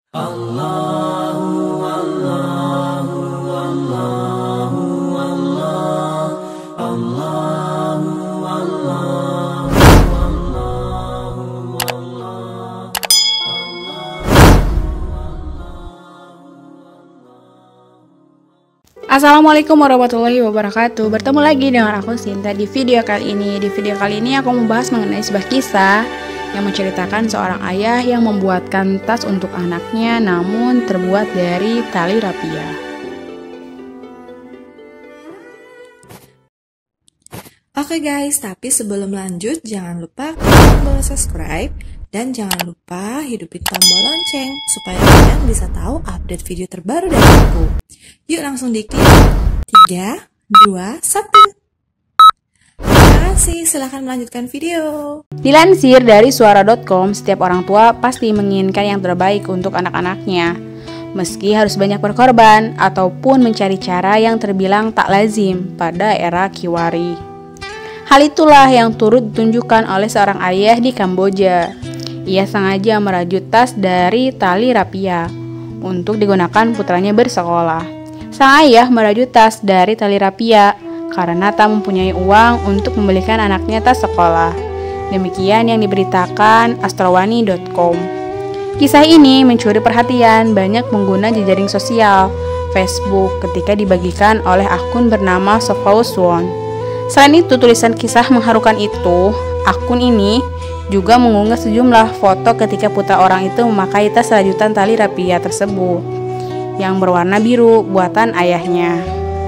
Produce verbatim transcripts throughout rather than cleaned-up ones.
Allahu Allahu Allahu Allah Allahu Allahu Allahu Allah. Assalamualaikum warahmatullahi wabarakatuh. Bertemu lagi dengan aku Sinta di video kali ini. Di video kali ini aku membahas mengenai sebuah kisah yang menceritakan seorang ayah yang membuatkan tas untuk anaknya namun terbuat dari tali rapia. Oke guys, tapi sebelum lanjut jangan lupa klik tombol subscribe dan jangan lupa hidupin tombol lonceng supaya kalian bisa tahu update video terbaru dari aku. Yuk langsung diklik. tiga, dua, satu. Terima kasih, silahkan melanjutkan video. Dilansir dari suara dot com, setiap orang tua pasti menginginkan yang terbaik untuk anak-anaknya, meski harus banyak berkorban ataupun mencari cara yang terbilang tak lazim pada era Kiwari. Hal itulah yang turut ditunjukkan oleh seorang ayah di Kamboja. Ia sengaja merajut tas dari tali rapia untuk digunakan putranya bersekolah. Sang ayah merajut tas dari tali rapia karena tak mempunyai uang untuk membelikan anaknya tas sekolah. Demikian yang diberitakan astrowani dot com. Kisah ini mencuri perhatian banyak pengguna jejaring sosial Facebook ketika dibagikan oleh akun bernama Sofauswon. Selain itu, tulisan kisah mengharukan itu, akun ini juga mengunggah sejumlah foto ketika putra orang itu memakai tas rajutan tali rapia tersebut yang berwarna biru buatan ayahnya.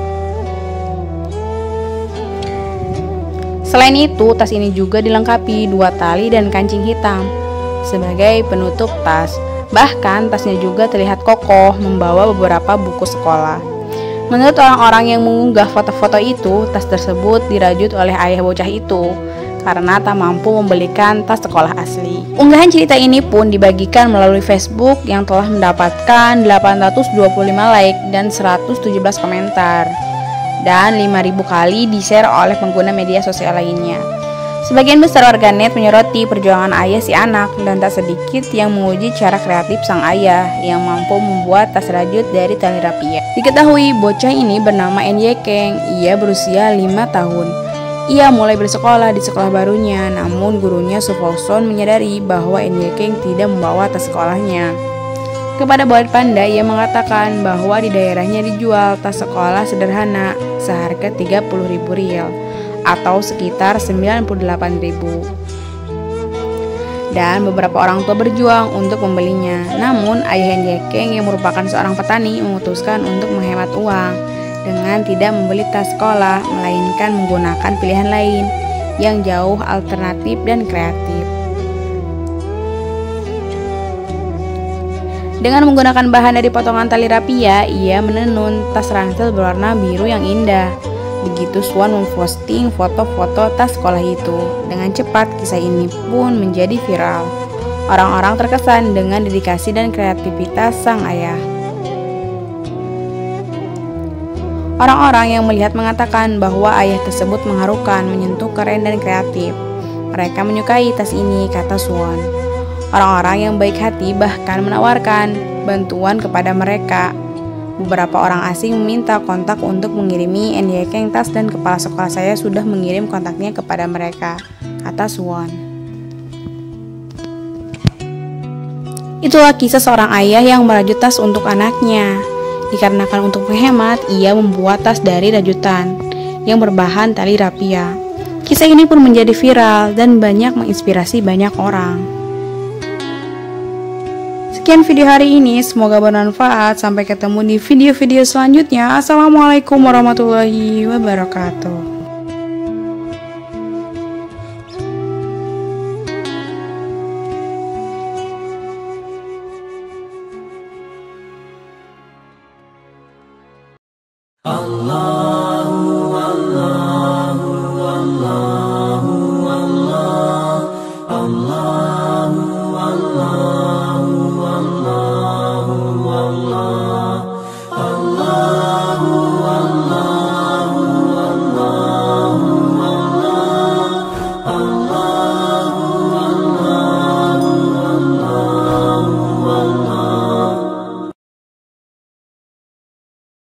Selain itu, tas ini juga dilengkapi dua tali dan kancing hitam sebagai penutup tas. Bahkan tasnya juga terlihat kokoh membawa beberapa buku sekolah. Menurut orang-orang yang mengunggah foto-foto itu, tas tersebut dirajut oleh ayah bocah itu karena tak mampu membelikan tas sekolah asli. Unggahan cerita ini pun dibagikan melalui Facebook yang telah mendapatkan delapan ratus dua puluh lima like dan seratus tujuh belas komentar, dan lima ribu kali di-share oleh pengguna media sosial lainnya. Sebagian besar warganet menyoroti perjuangan ayah si anak dan tak sedikit yang menguji cara kreatif sang ayah yang mampu membuat tas rajut dari tali rapia. Diketahui bocah ini bernama Enye Keng. Ia berusia lima tahun. Ia mulai bersekolah di sekolah barunya, namun gurunya Sufauson menyadari bahwa Enye Keng tidak membawa tas sekolahnya. Kepada Buat Panda, ia mengatakan bahwa di daerahnya dijual tas sekolah sederhana seharga tiga puluh ribu rial atau sekitar sembilan puluh delapan ribu. Dan beberapa orang tua berjuang untuk membelinya. Namun ayah Enye Keng yang merupakan seorang petani memutuskan untuk menghemat uang dengan tidak membeli tas sekolah, melainkan menggunakan pilihan lain yang jauh alternatif dan kreatif. Dengan menggunakan bahan dari potongan tali rapia, ia menenun tas ransel berwarna biru yang indah. Begitu Swan memposting foto-foto tas sekolah itu. Dengan cepat, kisah ini pun menjadi viral. Orang-orang terkesan dengan dedikasi dan kreativitas sang ayah. Orang-orang yang melihat mengatakan bahwa ayah tersebut mengharukan, menyentuh, keren, dan kreatif. Mereka menyukai tas ini, kata Swan. Orang-orang yang baik hati bahkan menawarkan bantuan kepada mereka. Beberapa orang asing meminta kontak untuk mengirimi Enye Keng tas dan kepala sekolah saya sudah mengirim kontaknya kepada mereka, kata Swan. Itulah kisah seorang ayah yang merajut tas untuk anaknya. Dikarenakan untuk menghemat, ia membuat tas dari rajutan yang berbahan tali rapia. Kisah ini pun menjadi viral dan banyak menginspirasi banyak orang. Sekian video hari ini, semoga bermanfaat. Sampai ketemu di video-video selanjutnya. Assalamualaikum warahmatullahi wabarakatuh.